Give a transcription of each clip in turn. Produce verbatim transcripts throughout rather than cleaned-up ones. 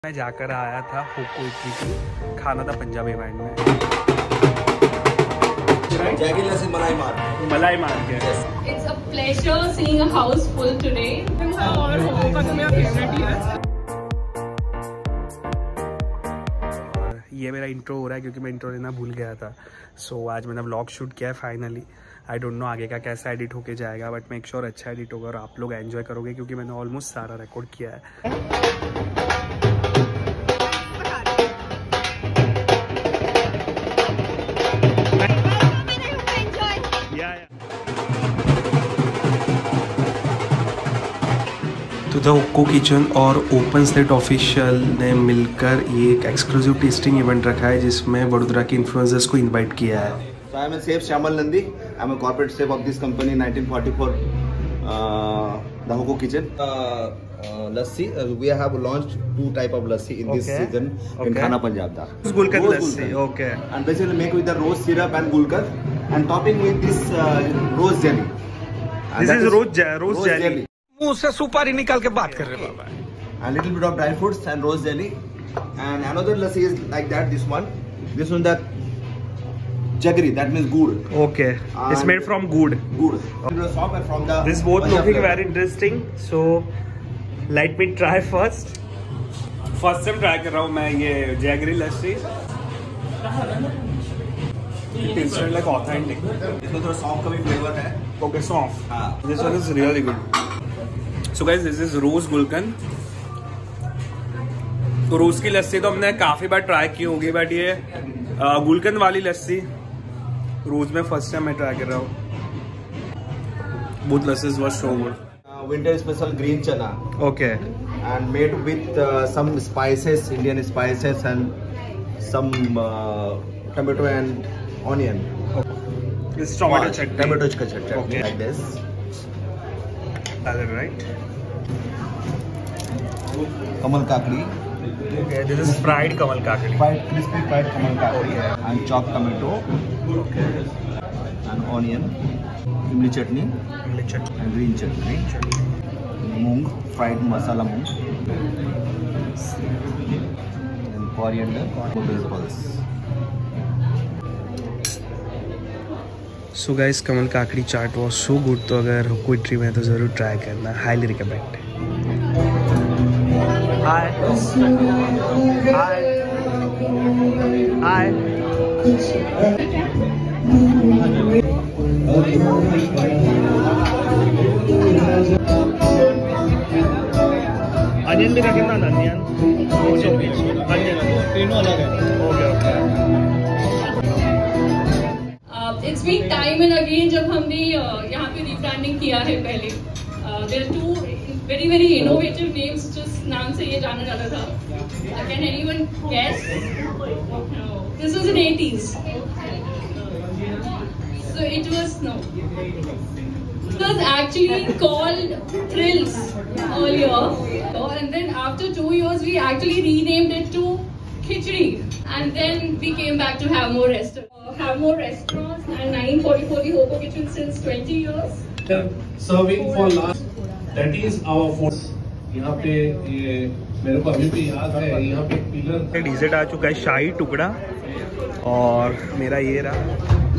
मैं जाकर आया था होको इटली, खाना था पंजाबी इवेंट में। जैगरी लस्सी मलाई मार मलाई मार के। It's a pleasure seeing a house full today. और होको का तो मेरा फेवरेट ही है। ये मेरा इंट्रो हो रहा है क्योंकि मैं इंट्रो लेना भूल गया था। सो so, आज मैंने व्लॉग शूट किया है फाइनली। आई डोंट नो आगे का कैसा एडिट होके जाएगा, बट मेक श्योर अच्छा एडिट होगा और आप लोग एंजॉय करोगे क्योंकि मैंने ऑलमोस्ट सारा रिकॉर्ड किया है। तो द होको किचन और ओपन स्लेट ऑफिशियल ने मिलकर ये एक एक्सक्लूसिव टेस्टिंग इवेंट रखा है जिसमें वडोदरा के इन्फ्लुएंसर्स को इनवाइट किया है। So I am a chef Shyamal Nandi. I am a corporate chef of this company in nineteen forty-four. Uh, the Hoco Kitchen. Uh, uh, lassi. Uh, we have launched two type of lassi in this okay. season okay. in Khana Punjab. Da. Gulkan lassi. Okay. And basically make with the rose syrup and gulkan and topping with this uh, rose jelly. And this is, is rose, rose, rose jelly. jelly. मुंह से सुपारी निकाल के बात कर रहे बाबा। A little bit of dry fruits and rose jelly, and another lassi is like that. This one, this one that jaggery, that means good. Okay, and it's made from good. Good. Okay. From the this both looking very interesting. So let me try first. First time try कर रहा हूँ मैं ये jaggery lassi. It tastes like authentic. इसमें थोड़ा soft का भी flavor है. Okay, soft. हाँ. This one is really good. So guys, this is रोज गुलकन। तो रोज की लस्सी तो हमने काफी बार ट्राई की होगी, बट ये गुलकन वाली लस्सी रोज में फर्स्ट टाइम मैं ट्राई कर रहा हूँ। Both lassis was so good. Uh, winter special green chana. Okay. And made with uh, some spices, Indian spices, and some uh, tomato and onion. Okay. This is tomato wow. chutney. Tomato chutney. Okay. Like this. Salad, right? Kamal kakdi. Okay, this is fried kamal kakdi. Fried, crispy fried kamal kakdi. Okay. And chopped tomato. Okay. And onion. Imli chutney. Imli chutney. And green chutney. Green chutney. Moong. Fried masala moong. And coriander. Vegetables. So guys, kamal kakdi chaat was so good. तो अगर कोई ट्री में तो ज़रूर try करना, highly recommend. Hi hi hi. Onion भी रखें ना, अनियन तीनों अलग है। Okay okay. It's been time and again जब हमने यहाँ पे rebranding किया है पहले। There are two very very innovative names जिस नाम से ये जाना जाता था। Can anyone guess? No. This was in eighties. So it was no. It was actually called Thrills earlier, and then after two years we actually renamed it to Khichdi, and then we came back to have more restaurants. Uh, have more restaurants, and nineteen forty-four the Hoco Kitchen since twenty years. Serving for last, that is our food. यहाँ पे ये मेरे को अभी भी याद है, यहाँ पे पिलर डिजर्ट आ चुका है, शाही टुकड़ा, और मेरा ये रहा।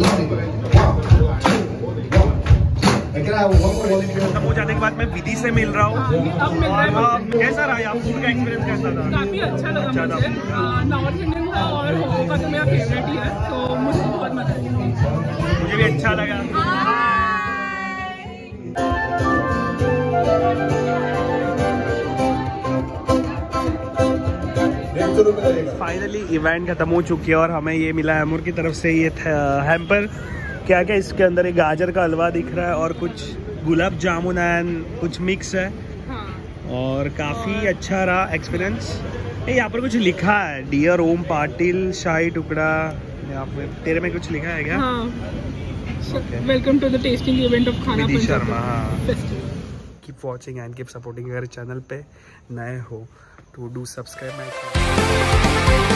खत्म हो जाने के बाद मैं विधि से मिल रहा हूँ। कैसा रहा आप फूड का एक्सपीरियंस? कैसा था? काफी अच्छा लगा मुझे। नॉर्थ इंडियन था और होको का तो मेरा फेवरेट ही है, तो मुझे बहुत मजा आया। मुझे भी अच्छा लगा। फाइनली इवेंट खत्म हो चुकी है और हमें ये मिला है अमूर की तरफ से ये हैम्पर। क्या क्या इसके अंदर एक गाजर का हलवा दिख रहा है और कुछ गुलाब जामुन एंड कुछ मिक्स है। हाँ। और काफ़ी अच्छा रहा एक्सपीरियंस। यहाँ पर कुछ लिखा है, डियर ओम पाटिल शाही टुकड़ा। यहाँ पे तेरे में कुछ लिखा है क्या? Welcome to the tasting event of khana Vidhi Sharma. Keep watching and keep supporting. अगर चैनल पे नए हो तो डू सब्सक्राइब माय चैनल।